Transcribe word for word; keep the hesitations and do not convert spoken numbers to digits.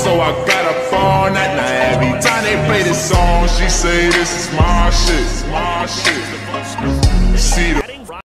so I got up all night. Now every time they play this song, she say this is my shit, my shit. See the